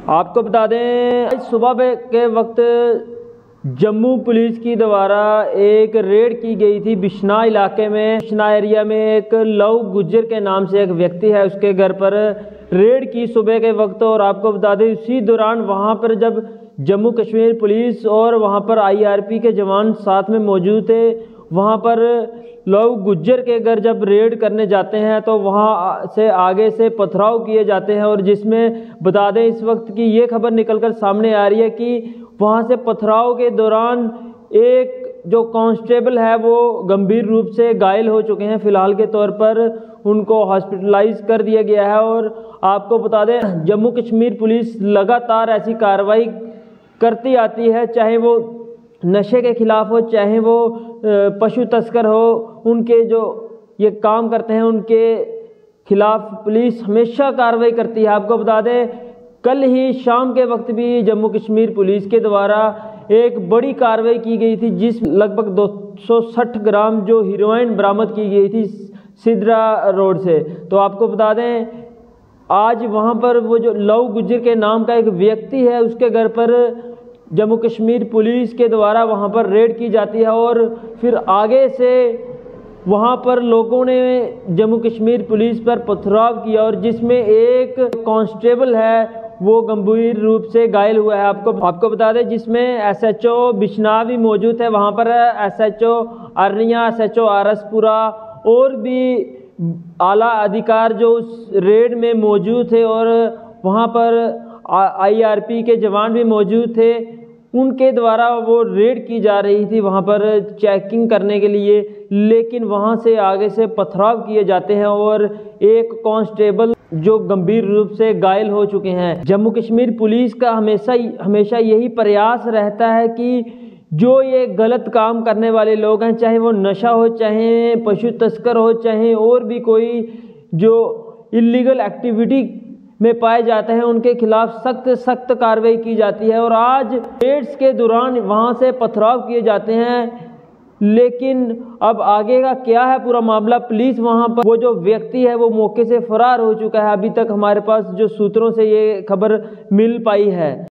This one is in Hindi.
आपको बता दें, आज सुबह के वक्त जम्मू पुलिस की द्वारा एक रेड की गई थी बिश्नाह इलाके में। बिश्नाह एरिया में एक लव गुज्जर के नाम से एक व्यक्ति है, उसके घर पर रेड की सुबह के वक्त। और आपको बता दें, इसी दौरान वहां पर जब जम्मू कश्मीर पुलिस और वहां पर IRP के जवान साथ में मौजूद थे, वहां पर लव गुज्जर के घर जब रेड करने जाते हैं तो वहां से आगे से पथराव किए जाते हैं। और जिसमें बता दें, इस वक्त की ये खबर निकलकर सामने आ रही है कि वहां से पथराव के दौरान एक जो कांस्टेबल है वो गंभीर रूप से घायल हो चुके हैं। फिलहाल के तौर पर उनको हॉस्पिटलाइज कर दिया गया है। और आपको बता दें, जम्मू कश्मीर पुलिस लगातार ऐसी कार्रवाई करती आती है, चाहे वो नशे के खिलाफ हो, चाहे वो पशु तस्कर हो, उनके जो ये काम करते हैं उनके खिलाफ पुलिस हमेशा कार्रवाई करती है। आपको बता दें, कल ही शाम के वक्त भी जम्मू कश्मीर पुलिस के द्वारा एक बड़ी कार्रवाई की गई थी, जिस लगभग 260 ग्राम जो हीरोइन बरामद की गई थी सिद्रा रोड से। तो आपको बता दें, आज वहां पर वो जो लव गुज्जर के नाम का एक व्यक्ति है, उसके घर पर जम्मू कश्मीर पुलिस के द्वारा वहां पर रेड की जाती है। और फिर आगे से वहां पर लोगों ने जम्मू कश्मीर पुलिस पर पथराव किया, और जिसमें एक कांस्टेबल है वो गंभीर रूप से घायल हुआ है। आपको बता दें, जिसमें SHO बिश्नाह भी मौजूद है, वहां पर SHO अरनिया, SHO आरसपुरा और भी आला अधिकार जो उस रेड में मौजूद थे, और वहां पर IRP के जवान भी मौजूद थे, उनके द्वारा वो रेड की जा रही थी वहां पर चेकिंग करने के लिए। लेकिन वहां से आगे से पथराव किए जाते हैं और एक कांस्टेबल जो गंभीर रूप से घायल हो चुके हैं। जम्मू कश्मीर पुलिस का हमेशा यही प्रयास रहता है कि जो ये गलत काम करने वाले लोग हैं, चाहे वो नशा हो, चाहे पशु तस्कर हो, चाहे और भी कोई जो इलीगल एक्टिविटी में पाए जाते हैं, उनके खिलाफ सख्त कार्रवाई की जाती है। और आज रेड्स के दौरान वहां से पथराव किए जाते हैं। लेकिन अब आगे का क्या है पूरा मामला, पुलिस वहां पर वो जो व्यक्ति है वो मौके से फरार हो चुका है। अभी तक हमारे पास जो सूत्रों से ये खबर मिल पाई है।